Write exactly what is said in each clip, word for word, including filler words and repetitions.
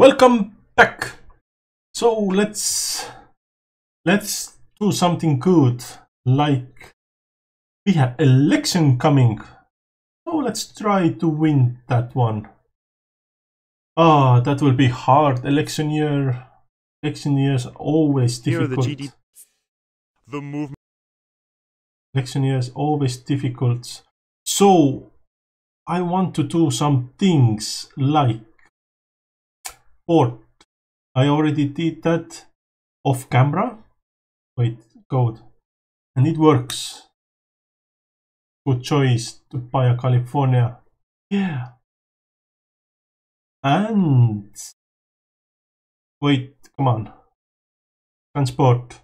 Welcome back. So let's let's do something good, like we have election coming. So let's try to win that one. Ah, that will be hard. Election year. Election years are always difficult. Here the G D the movement. Election years always difficult. So I want to do some things like port. I already did that off camera. Wait, code. And it works. Good choice to Baja California. Yeah. And wait, come on. Transport.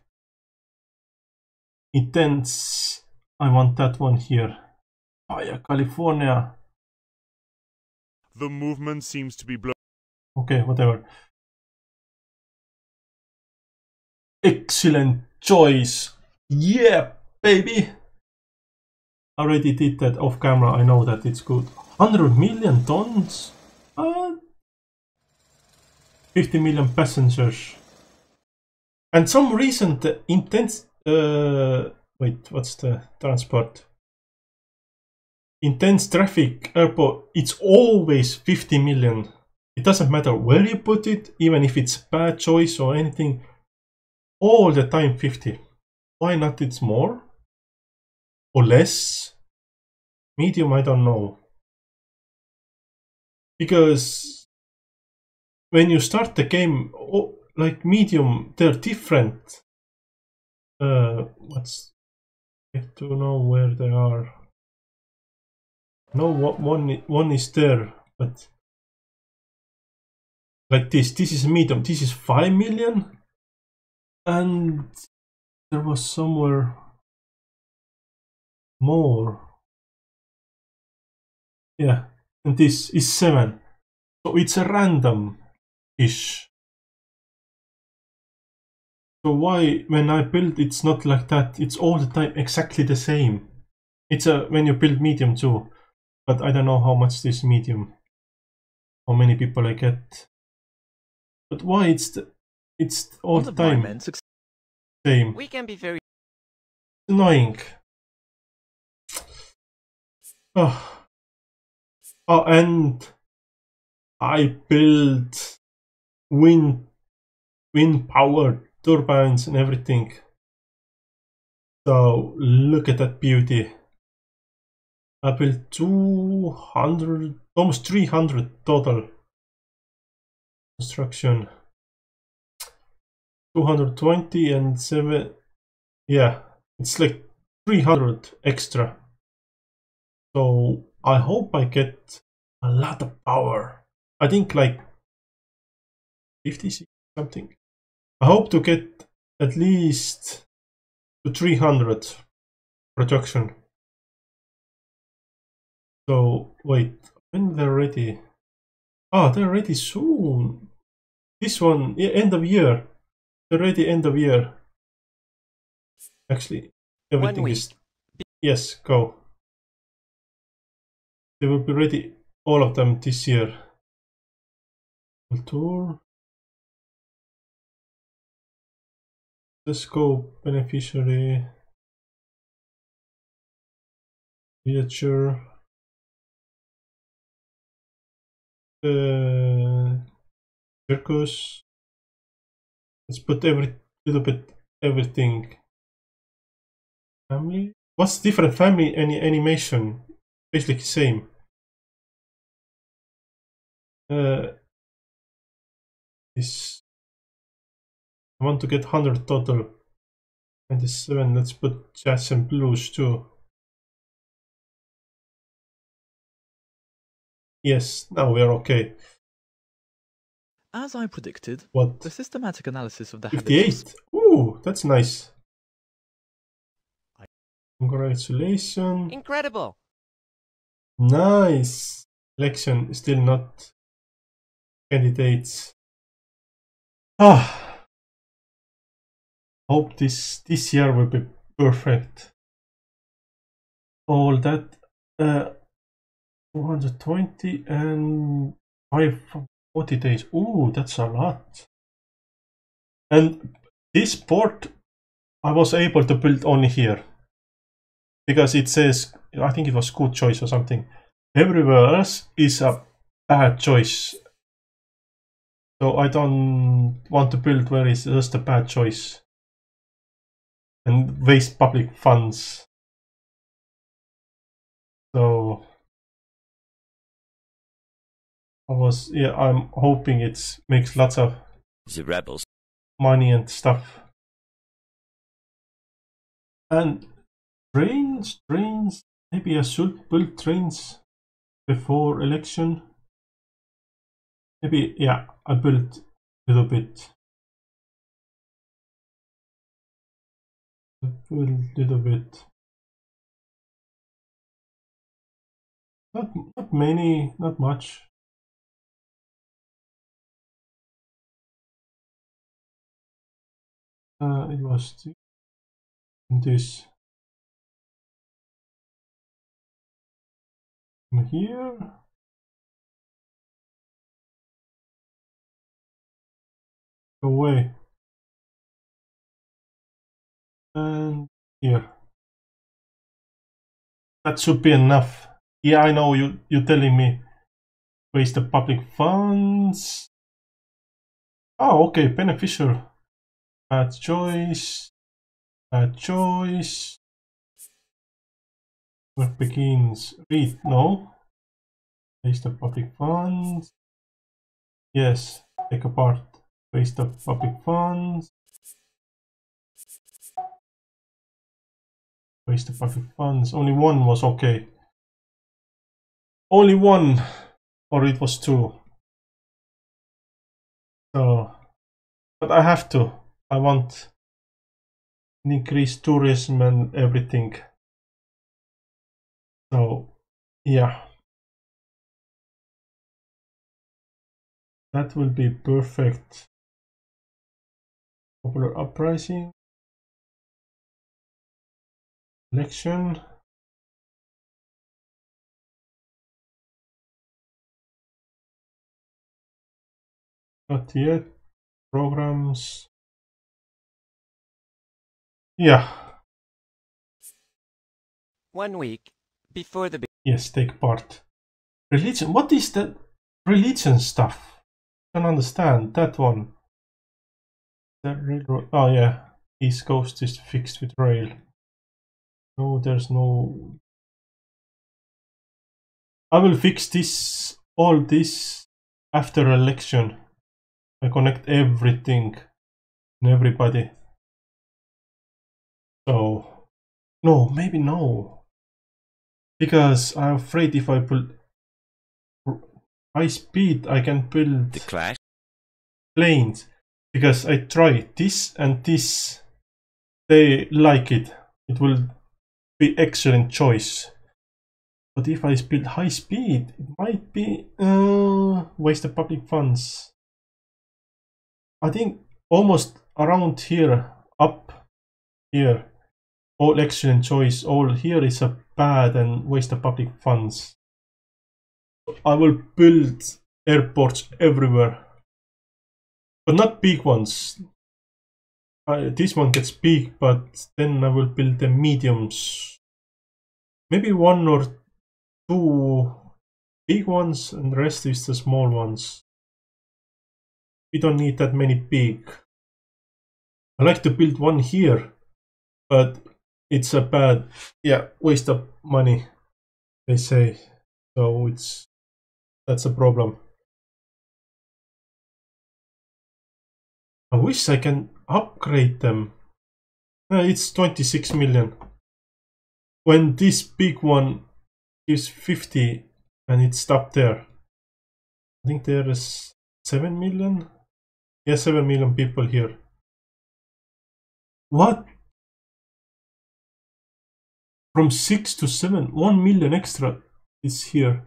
Intense. I want that one here. Baja California. The movement seems to be blown. Okay, whatever. Excellent choice. Yeah, baby. I already did that off camera. I know that it's good. one hundred million tons? Uh, fifty million passengers. And some recent intense... Uh, wait, what's the transport? Intense traffic airport. It's always fifty million. It doesn't matter where you put it, even if it's bad choice or anything. All the time fifty. Why not it's more? Or less? Medium, I don't know. Because when you start the game, oh, like medium, they're different. Uh, what's... I have to know where they are. No, one, one is there, but... Like this, this is medium, this is five million? And there was somewhere more. Yeah, and this is seven. So it's a random-ish. So why, when I build, it's not like that? It's all the time exactly the same. It's a when you build medium too, but I don't know how much this medium, how many people I get. But why it's the, it's all the time same? We can be very Annoying. Oh. Oh, and I built wind, wind power turbines and everything. So look at that beauty. I built two hundred, almost three hundred total construction. two hundred twenty and seven. Yeah, it's like three hundred extra. So I hope I get a lot of power. I think like fifty something. I hope to get at least to three hundred production. So wait, when they're ready? Ah, they're ready soon. This one, yeah, end of year. They're ready end of year. Actually, everything is... Yes, go. They will be ready, all of them, this year. Tour. Let's go beneficiary. Viager. Uh, circus. Let's put every little bit everything. Family. What's different? Family any animation? Basically same. Uh, this. I want to get one hundred total. ninety-seven. Let's put jazz and blues too. Yes, now we are okay. As I predicted, what? The systematic analysis of the fifty-eight. Ooh, that's nice. Congratulations. incredible. Nice. Election still not candidates. Ah. Hope this this year will be perfect. All that uh two hundred twenty and five forty days. Ooh, that's a lot. And this port I was able to build only here. Because it says, I think it was good choice or something. Everywhere else is a bad choice. So I don't want to build where it's just a bad choice. And waste public funds. So I was, yeah, I'm hoping it makes lots of the rebels money and stuff. And trains, trains, maybe I should build trains before election. Maybe, yeah, I built a little bit. I built a little bit. Not, not many, not much. Uh, it was this from here. Go away. And here. That should be enough. Yeah, I know you, you're telling me waste the public funds. Oh, okay, beneficial. Bad choice. Bad choice. Where begins? Read, no. Waste the public funds. Yes, take apart. Waste the public funds. Waste the public funds. Only one was okay. Only one, or it was two. So, but I have to. I want increase tourism and everything. So, yeah. That will be perfect. Popular uprising. Election. Not yet. Programs. Yeah. one week before the Yes, take part. Religion. What is that religion stuff? I don't understand that one. That railroad. Oh yeah, East Coast is fixed with rail. No, there's no. I will fix this, all this after election. I connect everything and everybody. So, no, maybe no. Because I'm afraid if I put high speed, I can build the clash. planes. Because I try this and this. They like it. It will be excellent choice. But if I build high speed, it might be uh, waste of public funds. I think almost around here, up here, all excellent choice. All here is a bad and waste of public funds. I will build airports everywhere, but not big ones. I, this one gets big, but then I will build the mediums. Maybe one or two big ones, and the rest is the small ones. We don't need that many big. I like to build one here, but it's a bad, yeah, waste of money, they say. So it's that's a problem. I wish I can upgrade them. Uh, it's twenty-six million. When this big one gives fifty and it stopped there. I think there is seven million. Yeah, seven million people here. What? From six to seven, one million extra is here.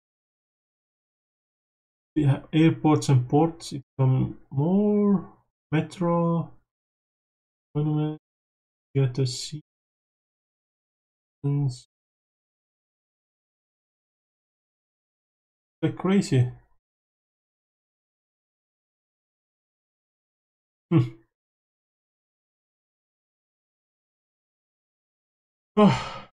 Yeah, airports and ports, it's some more. Metro, monument, get the seasons. Like crazy. Hmm. Oh,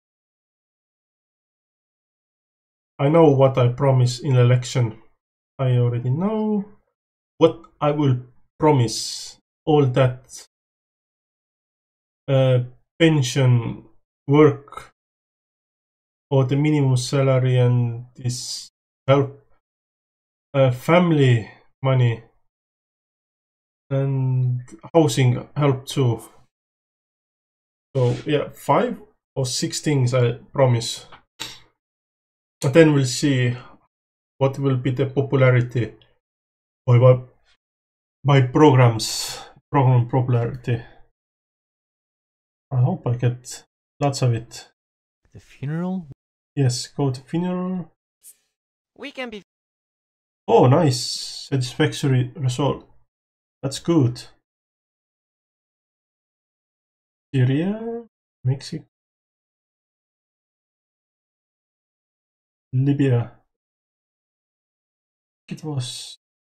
I know what I promise in election. I already know what I will promise. All that uh, pension work or the minimum salary and this help uh, family money and housing help too. So yeah, five or six things I promise. But then we'll see what will be the popularity by my, my programs, program popularity. I hope I get lots of it. The funeral? Yes, go to funeral. We can be. Oh, nice. Satisfactory result. That's good. Syria, Mexico, Libya. It was.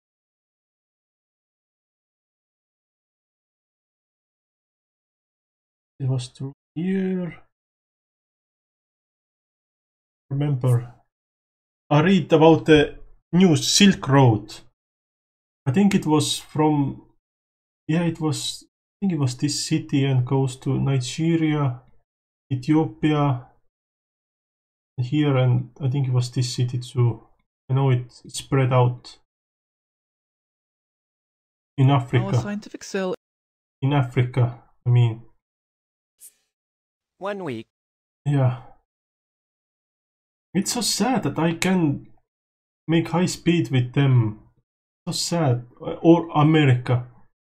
It was through here. Remember, I read about the new Silk Road. I think it was from. Yeah, it was. I think it was this city and goes to Nigeria, Ethiopia, here, and I think it was this city too. I know it spread out in Our Africa. scientific cell. In Africa, I mean. One week. Yeah. It's so sad that I can make high speed with them. So sad. Or America.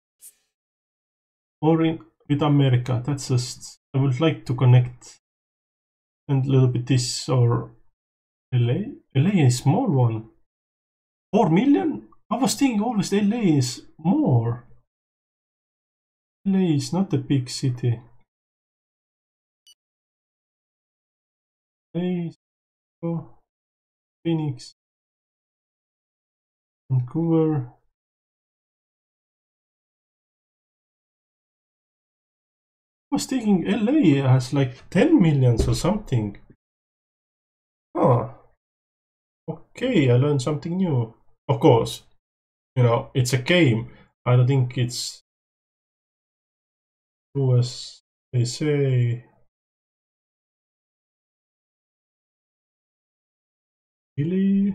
Or in, with America. That's just. I would like to connect. And a little bit this or L A. L A is small one. Four million? I was thinking always L A is more. L A is not a big city. L A, oh, Phoenix, Vancouver. I was thinking L A has like ten millions or something. Oh, okay, I learned something new. Of course, you know, it's a game. I don't think it's true as they say. Really?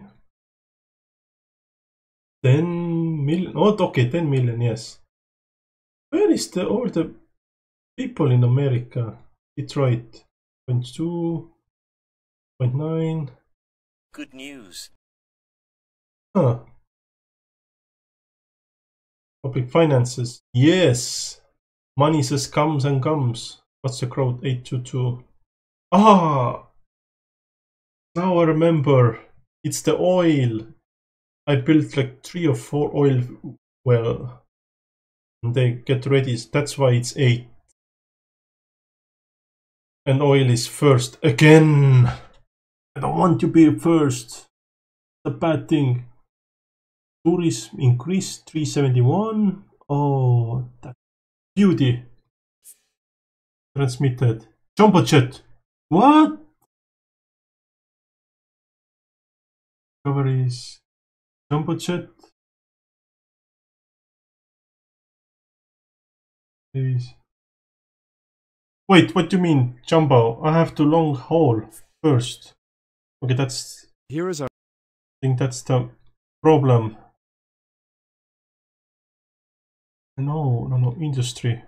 ten million? Oh, okay, ten million, yes. Where is the all the people in America? Detroit, zero point two, zero point nine. Good news. Huh. Public finances. Yes. Money just comes and comes. What's the crowd? eight two two. Ah! Now I remember. It's the oil. I built like three or four oil well. And they get ready. That's why it's eight. And oil is first again. I don't want to be first. It's a bad thing. Tourism increased three seventy-one. Oh, that beauty. Transmitted. Jumbo jet. What? Discoveries. Jumbo jet. Please. Wait, what do you mean, jumbo? I have to long haul first. Okay, that's. Here is our. I think that's the problem. No, no, no, industry.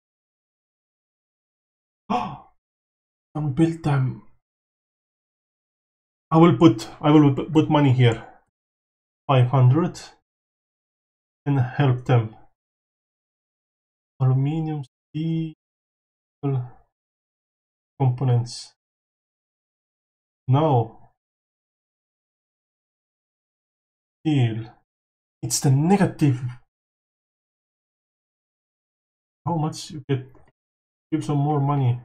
Oh, I built them. I will put. I will put money here. Five hundred, and help them. Aluminium, steel, components. No. Steel. It's the negative. How much you get? Give some more money.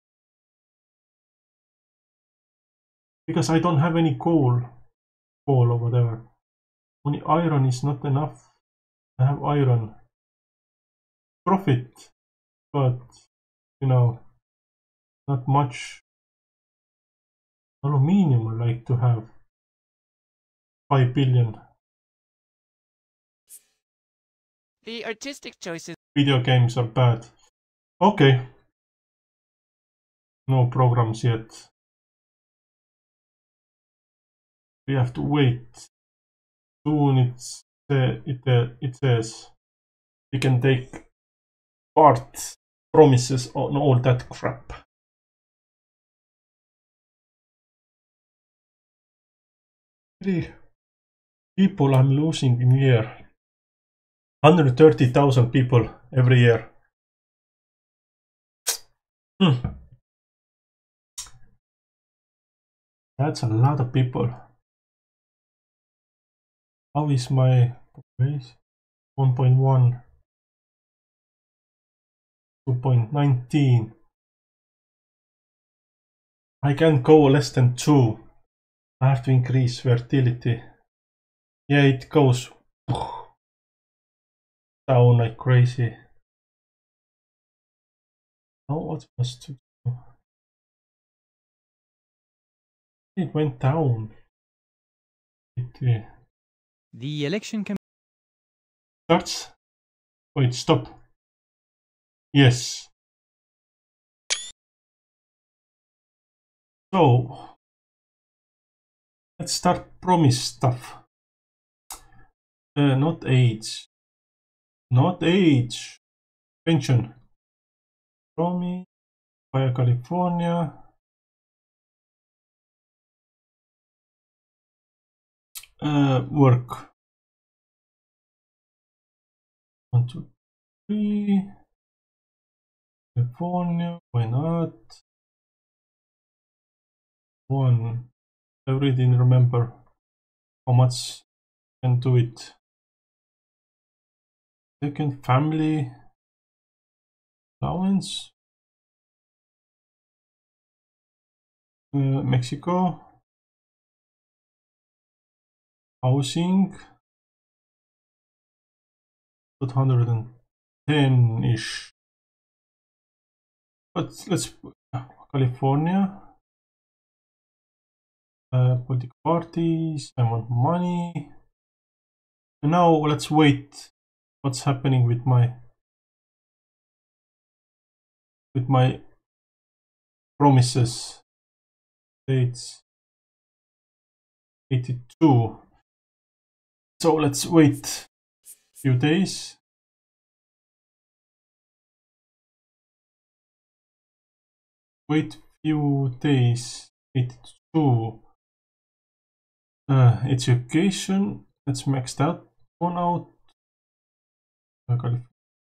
Because I don't have any coal. Coal or whatever. Only iron is not enough. I have iron. profit, but you know, not much aluminium I like to have. five billion. The artistic choices. Video games are bad. Okay. No programs yet. We have to wait. Soon it's uh, it uh, it says we can take part promises on all that crap. Three people I'm losing in year. one hundred thirty thousand people every year. Hmm. That's a lot of people. How is my base? one point one. two point one nine. I can't go less than two. I have to increase fertility. Yeah, it goes down like crazy. Now what must to do? It went down. It uh, The election can starts. Wait, stop. Yes. So let's start promise stuff. Uh, not age. Not age. Pension. Promise. Via California. Uh, work. One, two, three. California. Why not? One. I really didn't remember how much I can do it. Second, family allowance. Uh, Mexico. Housing. one hundred ten-ish. But let's California. Uh, political parties. I want money. And now let's wait. What's happening with my with my promises? States eighty-two. So let's wait a few days. Wait few days. eighty-two. Uh, education. Let's max that one out. one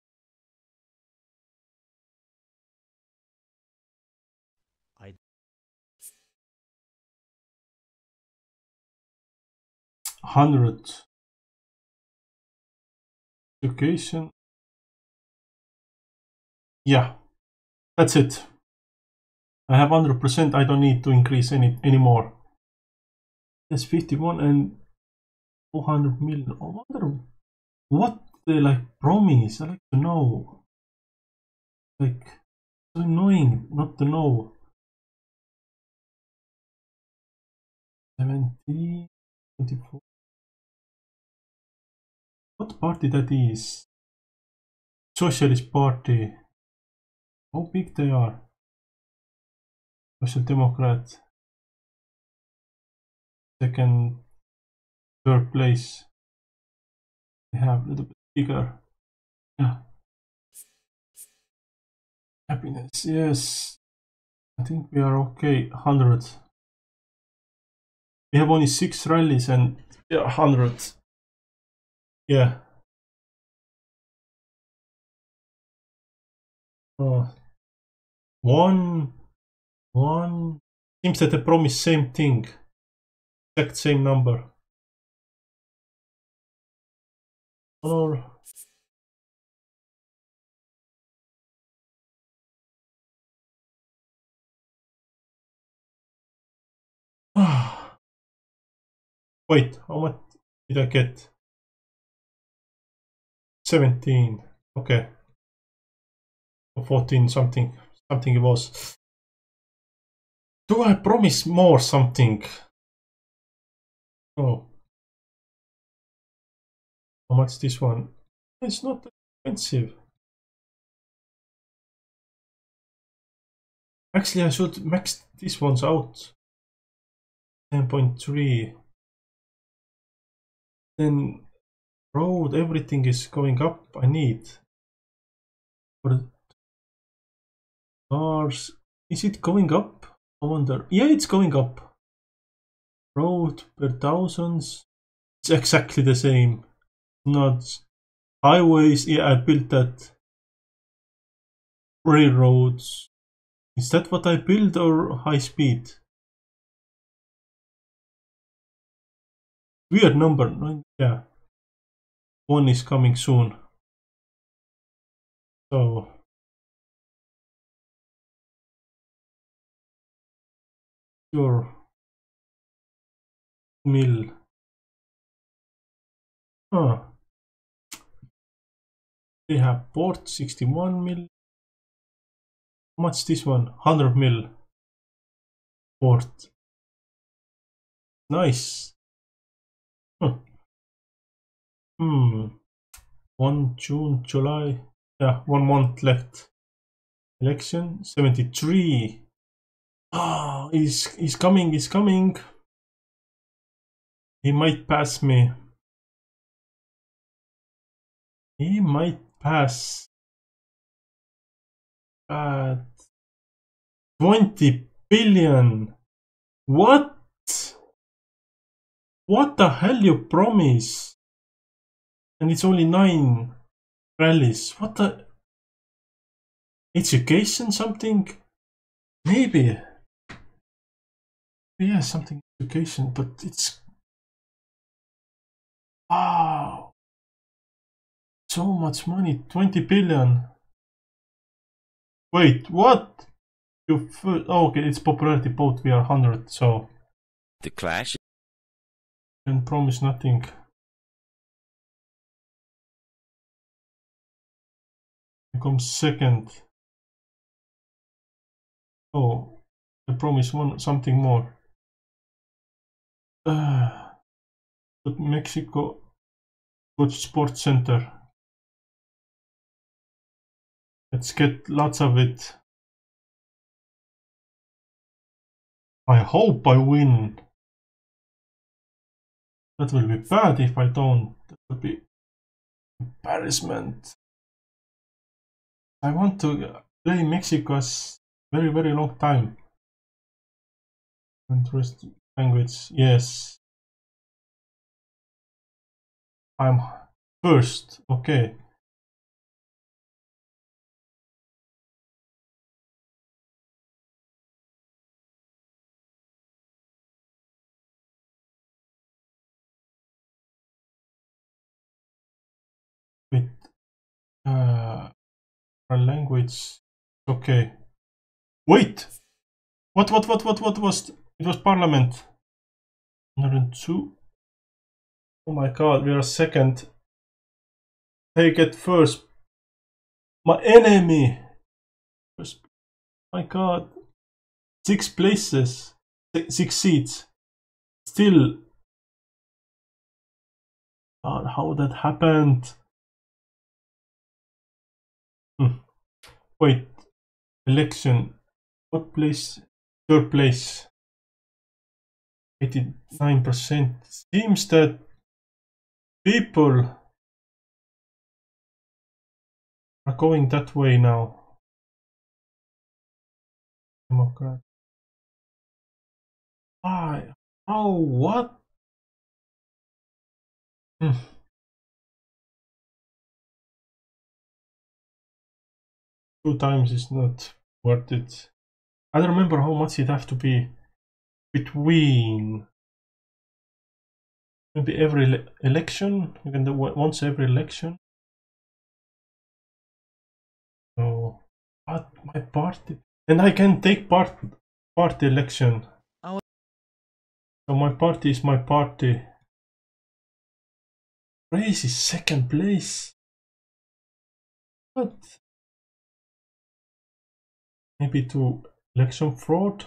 hundred. Education. Yeah, that's it. I have one hundred percent. I don't need to increase any anymore. That's fifty-one and four hundred million. I wonder what they like promise. I like to know. Like, so annoying not to know. seventy, twenty-four. What party that is? Socialist Party. How big they are? Social Democrat. Second, third place. They have a little bit bigger. Yeah. Happiness, yes. I think we are okay. one hundred. We have only six rallies and yeah, one hundred. Yeah. Oh. One. One. Seems that they promise same thing. Exact same number. Or. Wait, how much did I get? seventeen. Okay. fourteen something, something it was. Do I promise more something? Oh. How much this one? It's not expensive. Actually, I should max these ones out. ten point three. Then road, everything is going up. I need. For cars, is it going up? I wonder. Yeah, it's going up. Road per thousands. It's exactly the same. Not highways. Yeah, I built that. Railroads. Is that what I build or high speed? Weird number. Yeah. One is coming soon. So. Sure. Mill. Huh. They have port sixty-one mil. How much this one? one hundred mil. Port. Nice. Huh. Hmm. one June, July. Yeah, one month left. Election seventy-three. Ah, he's he's coming. He's coming. He might pass me. He might pass. Uh, twenty billion. What? What the hell you promise? And it's only nine rallies. What the? Education something? Maybe. Yeah, something education, but it's. Wow. So much money. twenty billion. Wait, what? You first, oh, okay, it's popularity vote. We are one hundred, so. The clash. Can promise nothing. Comes second. Oh, I promise one something more. Uh, but Mexico, good sports center. Let's get lots of it. I hope I win. That will be bad if I don't. That will be embarrassment. I want to play Mexico as very very long time. Interesting language, yes. I'm first, okay. With uh, language, okay. Wait, what, what, what, what, what was? It was Parliament. one hundred two. Oh my God, we are second. Take it first. My enemy. First. My God, six places, six seats. Still. God, how that happened? Hmm. Wait, election. What place? Third place. eighty-nine percent. Seems that people are going that way now. Democrat. Why? How? What? Hmm. Two times is not worth it. I don't remember how much it have to be between. Maybe every ele election. You can do once every election. So, what my party? And I can take part party election. Oh. So my party is my party. Crazy second place. What? maybe to election fraud.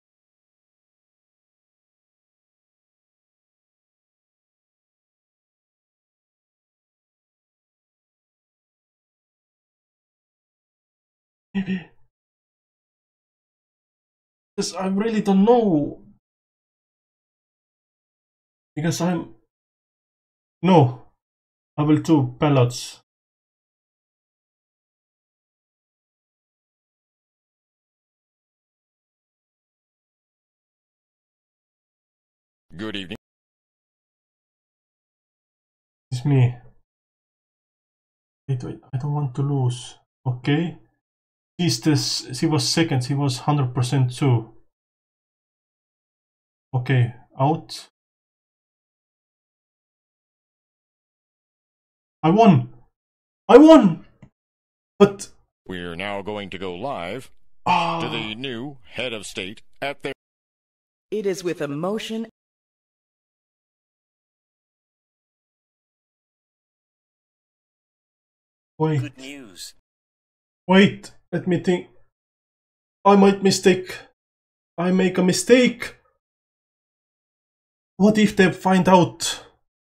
Maybe. Because I really don't know. Because I'm... No. I will do ballots. Good evening. It's me. Wait, wait, I don't want to lose. Okay. He's this, he was second, he was one hundred percent too. Okay, out. I won! I won! But... We're now going to go live ah, to the new head of state at their... It is with emotion. Wait. Good news. Wait, let me think. I might mistake. I make a mistake. What if they find out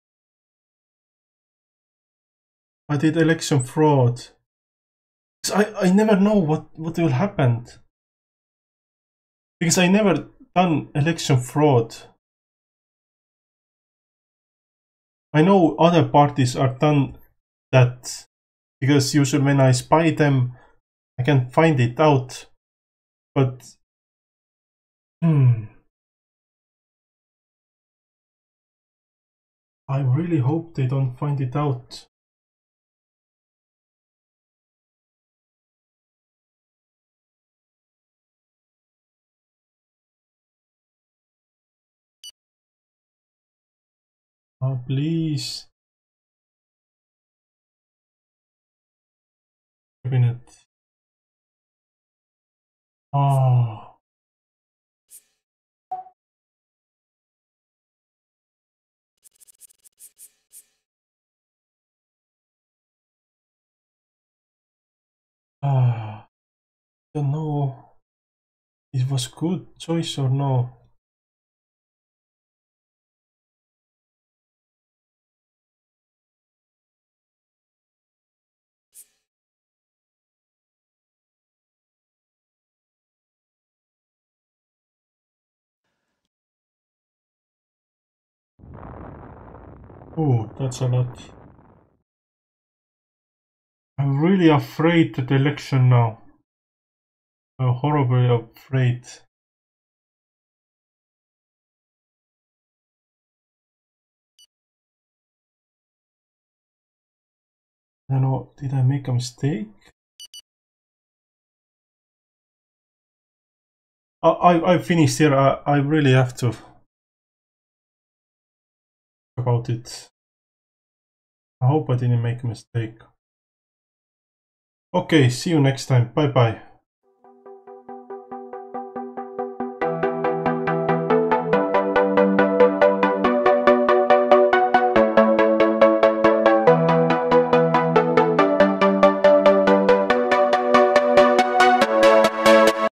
I did election fraud? I, I never know what, what will happen. Because I never done election fraud. I know other parties are done that. Because usually when I spy them, I can find it out. But... Hmm... I really hope they don't find it out. Oh, please. Cabinet. Oh. Ah. Don't know. It was good choice or no. Oh, that's a lot. I'm really afraid of the election now. I'm horribly afraid. I don't know, did I make a mistake? I, I, I finished here, I, I really have to about it. I hope I didn't make a mistake. Okay, see you next time. Bye bye.